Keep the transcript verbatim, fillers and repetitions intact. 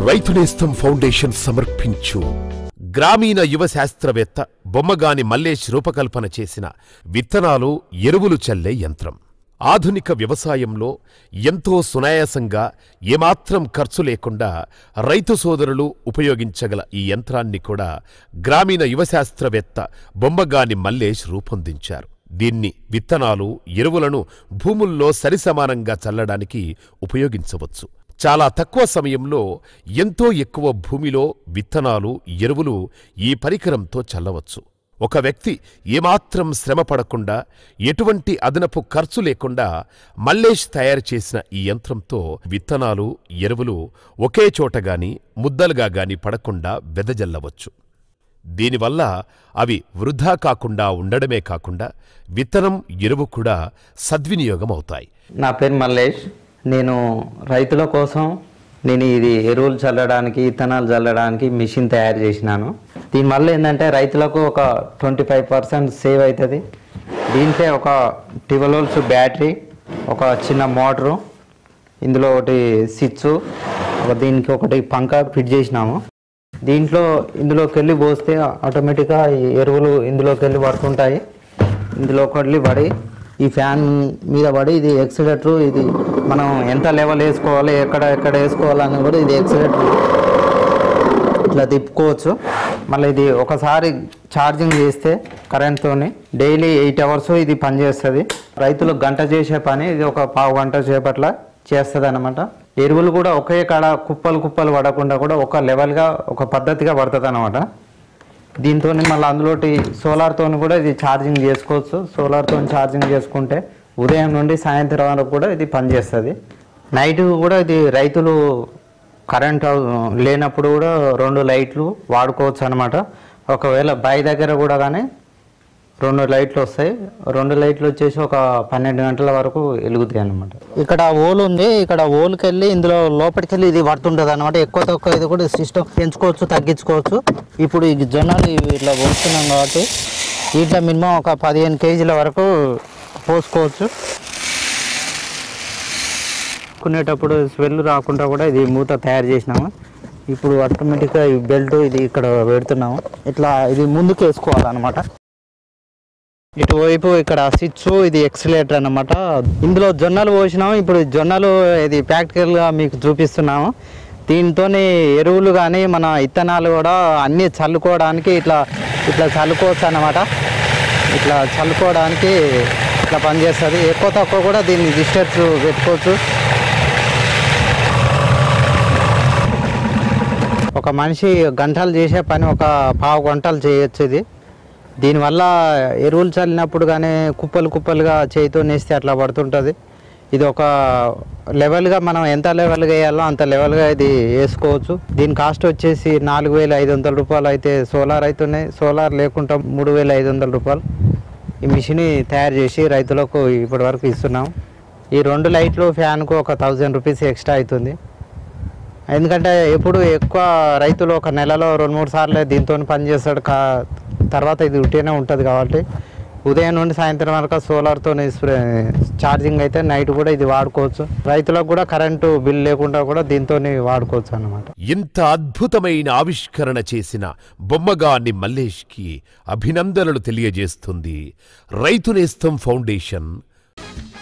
రైతు నేస్తం ఫౌండేషన్ సమర్పించు గ్రామీణ యువ శాస్త్రవేత్త బొమ్మగాని మల్లేష్ రూపకల్పన చేసిన విత్తనాలు ఎరువులు చల్లే యంత్రం. ఆధునిక వ్యవసాయంలో ఎంతో సునాయాసంగా ఏమాత్రం ఖర్చు లేకుండా రైతు సోదరులు ఉపయోగించగల ఈ యంత్రాన్ని కూడా గ్రామీణ యువ శాస్త్రవేత్త బొమ్మగాని మల్లేష్ రూపొందించారు. దీన్ని విత్తనాలు ఎరువులను భూముల్లో సరిసమానంగా చల్లడానికి ఉపయోగించవచ్చు. చాలా తక్కువ సమయంలో ఎంతో ఎక్కువ భూమిలో విత్తనాలు ఎరువులు ఈ పరికరంతో చల్లవచ్చు. ఒక వ్యక్తి ఏమాత్రం శ్రమ పడకుండా ఎటువంటి అదనపు ఖర్చు లేకుండా మల్లేష్ తయారు చేసిన ఈ యంత్రంతో విత్తనాలు ఎరువులు ఒకే చోటగాని ముద్దలుగా గాని పడకుండా వెదజల్లవచ్చు. దీనివల్ల అవి వృధా కాకుండా ఉండడమే కాకుండా విత్తనం ఎరువు కూడా సద్వినియోగమవుతాయి. నా పేరు మల్లేష్. నేను రైతుల కోసం నేను ఇది ఎరువులు చల్లడానికి విత్తనాలు చల్లడానికి మిషన్ తయారు చేసినాను. దీనివల్ల ఏంటంటే రైతులకు ఒక ట్వంటీ ఫైవ్ పర్సెంట్ సేవ్ అవుతుంది. దీంట్లో ఒక ట్వెల్వ్ వోల్ట్స్ బ్యాటరీ, ఒక చిన్న మోటరు, ఇందులో ఒకటి స్విచ్, ఒక దీనికి ఒకటి పంక ఫిట్ చేసినాము. దీంట్లో ఇందులోకి వెళ్ళి పోస్తే ఆటోమేటిక్గా ఎరువులు ఇందులోకి వెళ్ళి పడుతుంటాయి. ఇందులోకి వెళ్ళి పడి ఈ ఫ్యాన్ మీద పడి ఇది ఎక్సిలేటర్, ఇది మనం ఎంత లెవెల్ వేసుకోవాలి, ఎక్కడ ఎక్కడ వేసుకోవాలని కూడా ఇది ఎక్సిలేటర్ ఇట్లా తిప్పుకోవచ్చు. మళ్ళీ ఇది ఒకసారి ఛార్జింగ్ చేస్తే కరెంట్తో డైలీ ఎయిట్ అవర్స్ ఇది పనిచేస్తుంది. రైతులు గంట చేసే పని ఇది ఒక పావు గంట సేపట్ల చేస్తుంది అన్నమాట. ఎరువులు కూడా ఒకే కాడ కుప్పలు కుప్పలు పడకుండా కూడా ఒక లెవెల్గా ఒక పద్ధతిగా పడుతుంది అన్నమాట. దీంతో మళ్ళీ అందులోటి సోలార్తో కూడా ఇది ఛార్జింగ్ చేసుకోవచ్చు. సోలార్తో ఛార్జింగ్ చేసుకుంటే ఉదయం నుండి సాయంత్రం వరకు కూడా ఇది పనిచేస్తుంది. నైట్ కూడా ఇది రైతులు కరెంట్ లేనప్పుడు కూడా రెండు లైట్లు వాడుకోవచ్చు అనమాట. ఒకవేళ బావి దగ్గర కూడా కానీ రెండు లైట్లు వస్తాయి. రెండు లైట్లు వచ్చేసి ఒక పన్నెండు గంటల వరకు వెలుగుతాయి అనమాట. ఇక్కడ ఓలు ఉంది, ఇక్కడ ఓలుకి వెళ్ళి ఇందులో లోపలికి వెళ్ళి ఇది పడుతుంటుంది అనమాట. ఎక్కువ తక్కువ ఇది కూడా సిస్టమ్ పెంచుకోవచ్చు, తగ్గించుకోవచ్చు. ఇప్పుడు ఈ జొన్నలు ఇట్లా పోస్తున్నాం కాబట్టి ఇట్లా మినిమం ఒక పదిహేను కేజీల వరకు పోసుకోవచ్చు. కొనేటప్పుడు స్మెల్ రాకుండా కూడా ఇది మూత తయారు చేసినాము. ఇప్పుడు ఆటోమేటిక్గా ఈ బెల్ట్ ఇది ఇక్కడ పెడుతున్నాము. ఇట్లా ఇది ముందుకు వేసుకోవాలన్నమాట. ఇటువైపు ఇక్కడ స్విచ్, ఇది ఎక్సిలేటర్ అన్నమాట. ఇందులో జొన్నలు పోసినాము. ఇప్పుడు జొన్నలు ఇది ప్రాక్టికల్గా మీకు చూపిస్తున్నాము. దీంతో ఎరువులు కానీ మన విత్తనాలు కూడా అన్నీ చల్లుకోవడానికి ఇట్లా ఇట్లా చల్లుకోవచ్చు అన్నమాట. ఇట్లా చల్లుకోవడానికి ఇట్లా పనిచేస్తుంది. ఎక్కువ తక్కువ కూడా దీన్ని డిస్టెన్స్ పెట్టుకోవచ్చు. ఒక మనిషి గంటలు చేసే పని ఒక పావు గంటలు చేయొచ్చు. ఇది దీనివల్ల ఎరువులు చల్లినప్పుడు కానీ కుప్పలు కుప్పలుగా చేతితో నేస్తే అట్లా పడుతుంటుంది. ఇది ఒక లెవెల్గా మనం ఎంత లెవెల్గా వేయాలో అంత లెవెల్గా ఇది వేసుకోవచ్చు. దీని కాస్ట్ వచ్చేసి నాలుగు వేల ఐదు వందల రూపాయలు అయితే సోలార్ అవుతున్నాయి. సోలార్ లేకుండా మూడు వేల ఐదు వందల రూపాయలు ఈ మిషన్ తయారు చేసి రైతులకు ఇప్పటి వరకు ఇస్తున్నాం. ఈ రెండు లైట్లు ఫ్యాన్కు ఒక థౌజండ్ రూపీస్ ఎక్స్ట్రా అవుతుంది. ఎందుకంటే ఎప్పుడు ఎక్కువ రైతులు ఒక నెలలో రెండు మూడు సార్లు దీంతో పనిచేస్తాడు. కా తర్వాత ఇది ఉట్టినే ఉంటుంది కాబట్టి ఉదయం నుండి సాయంత్రం వరకు సోలార్తో ఛార్జింగ్ అయితే నైట్ కూడా ఇది వాడుకోవచ్చు. రైతులకు కూడా కరెంటు బిల్ లేకుండా కూడా దీంతో వాడుకోవచ్చు అన్నమాట. ఇంత అద్భుతమైన ఆవిష్కరణ చేసిన బొమ్మగాని మల్లేష్కి అభినందనలు తెలియజేస్తుంది రైతు నేస్తం ఫౌండేషన్.